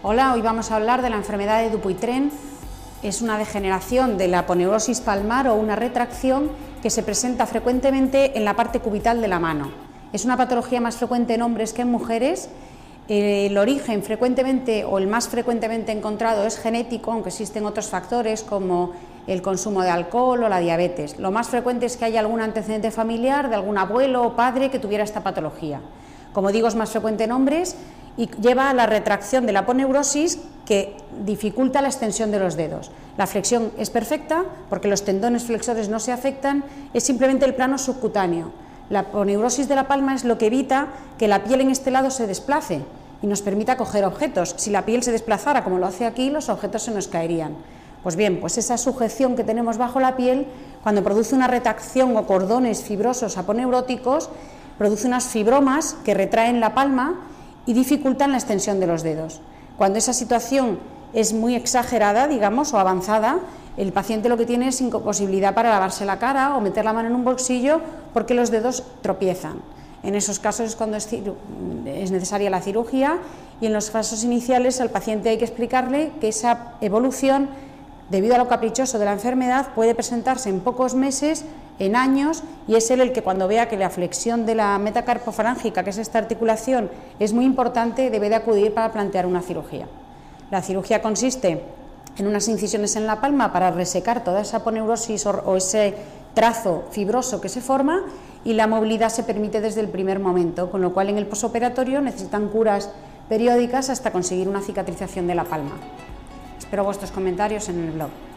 Hola, hoy vamos a hablar de la enfermedad de Dupuytren. Es una degeneración de la aponeurosis palmar o una retracción que se presenta frecuentemente en la parte cubital de la mano. Es una patología más frecuente en hombres que en mujeres. El origen frecuentemente o el más frecuentemente encontrado es genético, aunque existen otros factores como el consumo de alcohol o la diabetes. Lo más frecuente es que haya algún antecedente familiar de algún abuelo o padre que tuviera esta patología. Como digo, es más frecuente en hombres y lleva a la retracción de la aponeurosis que dificulta la extensión de los dedos. La flexión es perfecta porque los tendones flexores no se afectan, es simplemente el plano subcutáneo. La aponeurosis de la palma es lo que evita que la piel en este lado se desplace y nos permita coger objetos. Si la piel se desplazara como lo hace aquí, los objetos se nos caerían. Pues bien, pues esa sujeción que tenemos bajo la piel, cuando produce una retracción o cordones fibrosos aponeuróticos, produce unas fibromas que retraen la palma y dificultan la extensión de los dedos. Cuando esa situación es muy exagerada, digamos, o avanzada, el paciente lo que tiene es imposibilidad para lavarse la cara o meter la mano en un bolsillo porque los dedos tropiezan. En esos casos es cuando es necesaria la cirugía, y en los casos iniciales al paciente hay que explicarle que esa evolución, debido a lo caprichoso de la enfermedad, puede presentarse en pocos meses, en años, y es él el que, cuando vea que la flexión de la metacarpofalángica, que es esta articulación, es muy importante, debe de acudir para plantear una cirugía. La cirugía consiste en unas incisiones en la palma para resecar toda esa aponeurosis o ese trazo fibroso que se forma, y la movilidad se permite desde el primer momento, con lo cual en el posoperatorio necesitan curas periódicas hasta conseguir una cicatrización de la palma. Espero vuestros comentarios en el blog.